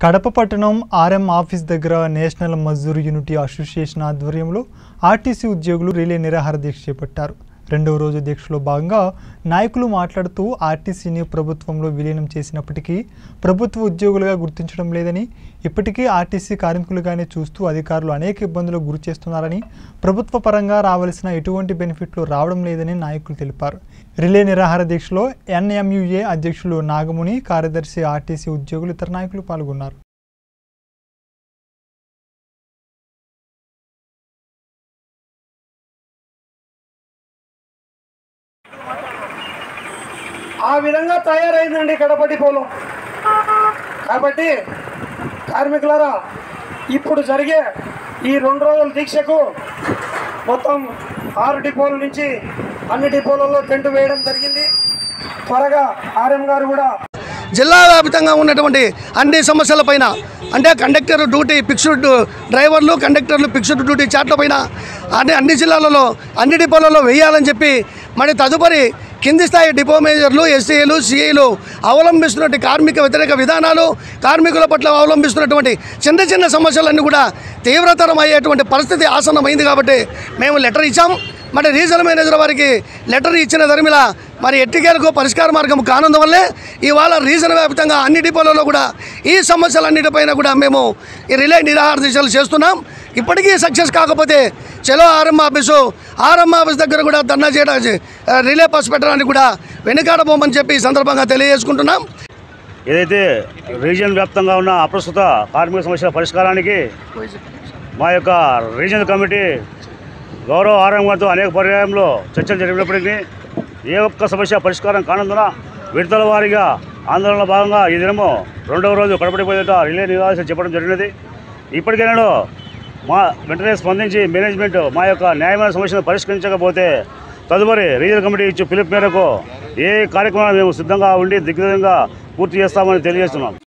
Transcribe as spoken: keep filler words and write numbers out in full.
కడప పట్టణం RM office దగ్గర national Mazdoor unity association ఆధ్వర్యంలో ఆర్టీసీ ఉద్యోగులు రిలే నిరాహార దీక్ష చేపట్టారు. రెండవ రోజు దీక్షలో భాగంగా నాయకులు మాట్లాడుతూ ఆర్టీసీని ప్రభుత్వంలో విలీనం చేసినప్పటికీ ప్రభుత్వ ఉద్యోగులుగా గుర్తించడం లేదని, ఇప్పటికీ ఆర్టీసీ కార్మికులుగానే చూస్తూ అధికారులు అనేక ఇబ్బందులకు గురి చేస్తున్నారని, ప్రభుత్వ పరంగా రావాల్సిన ఎటువంటి బెనిఫిట్లు రావడం లేదని నాయకులు తెలిపారు. రిలే నిరాహార దీక్షలో ఎన్ఎంయుఏ అధ్యక్షులు నాగముని, కార్యదర్శి, ఆర్టీసీ ఉద్యోగులు, ఇతర నాయకులు పాల్గొన్నారు. ఆ విధంగా తయారైందండి కడప డిపోలో. కాబట్టి కార్మికులారా, ఇప్పుడు జరిగే ఈ రెండు రోజుల దీక్షకు మొత్తం ఆరు డిపోల నుంచి అన్ని డిపోలలో టెంట్ వేయడం జరిగింది. త్వరగా ఆర్ఎం గారు కూడా జిల్లా వ్యాప్తంగా ఉన్నటువంటి అన్ని సమస్యలపైన, అంటే కండక్టర్ డ్యూటీ ఫిక్స్డ్, డ్రైవర్లు కండక్టర్లు ఫిక్స్డ్ డ్యూటీ చాట్ల పైన అన్ని అన్ని జిల్లాలలో అన్ని డిపోలలో వేయాలని చెప్పి, మరి తదుపరి కింది స్థాయి డిపో మేనేజర్లు, ఎస్సీలు, సిఐలు అవలంబిస్తున్నటువంటి కార్మిక వ్యతిరేక విధానాలు, కార్మికుల పట్ల అవలంబిస్తున్నటువంటి చిన్న చిన్న సమస్యలన్నీ కూడా తీవ్రతరం అయ్యేటువంటి పరిస్థితి ఆసన్నమైంది. కాబట్టి మేము లెటర్ ఇచ్చాం. మరి రీజనల్ మేనేజర్ వారికి లెటర్ ఇచ్చిన ధర్మిల మరి ఎట్టికేలకు పరిష్కార మార్గం కానందువల్లే ఇవాళ రీజన్ వ్యాప్తంగా అన్ని డిపోలలో కూడా ఈ సమస్యలన్నిటిపైన కూడా మేము ఈ రిలే నిరాహార దీక్షలు చేస్తున్నాం. ఇప్పటికీ సక్సెస్ కాకపోతే చలో ఆర్ఎం ఆఫీసు ఆర్ఎం ఆఫీస్ దగ్గర కూడా ధర్నా చేయడానికి, రిలే బస్ పెట్టడానికి కూడా వెనుకాడబోమని చెప్పి ఈ సందర్భంగా తెలియజేసుకుంటున్నాం. ఏదైతే రీజియన్ వ్యాప్తంగా ఉన్న అప్రస్తుత కార్మిక సమస్యల పరిష్కారానికి మా యొక్క రీజనల్ కమిటీ గౌరవ ఆర్ఎం గారితో అనేక పర్యాయంలో చర్చలు జరిపినప్పటికీ ఏ ఒక్క సమస్య పరిష్కారం కానందున విడతల వారీగా ఆందోళనలో భాగంగా ఈ దినము రెండవ రోజు కడపడిపోయేట రిలే నిరాశ చెప్పడం జరిగినది. ఇప్పటికైనా మా వెంటనే స్పందించి మేనేజ్మెంట్ మా యొక్క న్యాయమైన సమస్యను పరిష్కరించకపోతే తదుపరి రీజనల్ కమిటీ ఇచ్చే పిలుపు మేరకు ఏ కార్యక్రమాలు మేము సిద్ధంగా ఉండి దిగ్విజయంగా పూర్తి చేస్తామని తెలియజేస్తున్నాం.